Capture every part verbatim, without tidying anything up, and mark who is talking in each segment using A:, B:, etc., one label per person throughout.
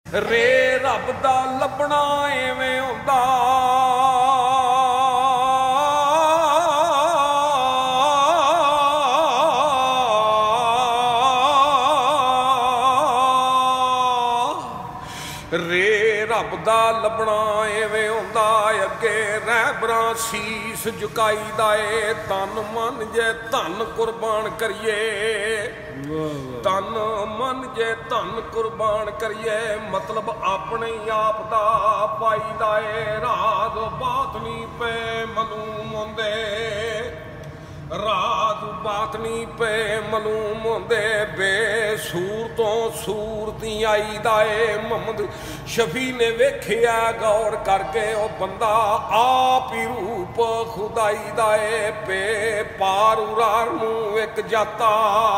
A: रे रब दा लभना एवें हुंदा रे रब दा लभना एवें हुंदा अगे रहबरां शीस झुकाईदा ए तन मन जे धन कुर्बान करिए तन मन जे धन कुर्बान करिए मतलब अपने आप दा पाईदा ए राज बात नहीं पे मालूम होंदे रात बातनी पे मालूम होंदे बेसूर तो सूरती आई दाए मोहम्मद शफी ने वेखिया गौर करके ओ बंदा आप ही रूप खुदाई दाए पे पार उरार नूं एक जाता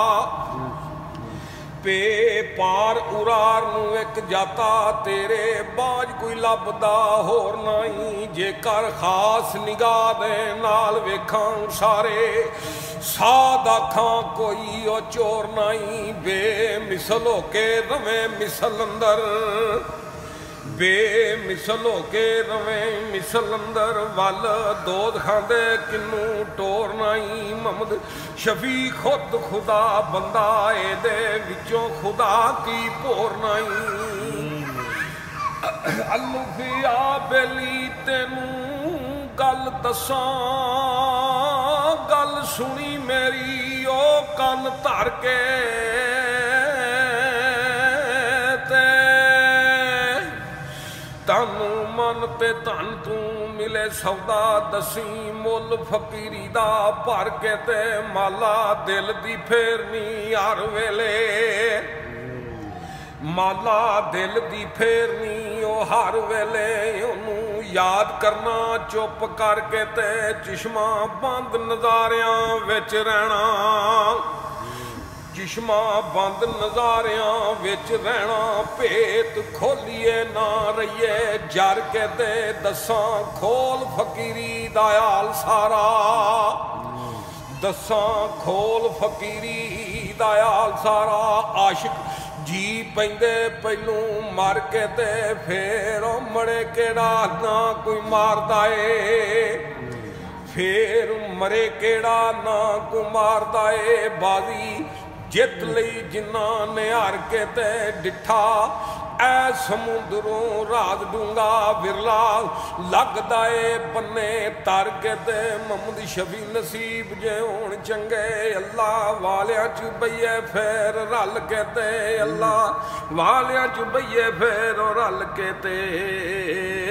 A: पे पार उरार नूं एक जाता तेरे बाज कोई लभदा होर नहीं जेकर खास निगाह दे नाल वेखां सारे साद आखां कोई ओ चोर नहीं बेमिसल होके रवे मिसल अंदर बेमिसल होके रवे मिसल अंदर वल दोध खांदे किनू टोर नहीं मोहम्मद शफी खुद खुदा बंदा एदे विचों खुदा की भोर नहीं अलुफिया बेली तेनू गल दसां गल सुनी मेरी ओ कन धर के तन मन ते धन तू मिले सौदा दसी मुल फकीरी दा भर के ते माला दिल दी फेरनी हर वेले माला दिल दी फेरनी ओ हर वेले ओनू याद करना चुप करके ते चिश्मा बंद नज़ारियां विच रहना चिश्मा बंद नज़ारियां विच रहना भेत खोलिए ना रहिए जर के दे दसां खोल फकीरी दा हाल सारा दसां खोल फकीरी दा हाल सारा आशिक जी पैंदे पहलू मर के ते फेर मरे केड़ा ना कोई मारदा ए फेर मरे केड़ा ना कोई मारदा ए बाजी जित लई जिन्ना ने हार के ते डिठा ऐ समुद्रों राज डूंगा विरला लगदा ए पन्ने तर के ते मोहम्मद शफी नसीब जे होण चंगे अल्लाह वालियां च बइये फेर रल के ते अल्लाह वालियां च बइये फेर रल के ते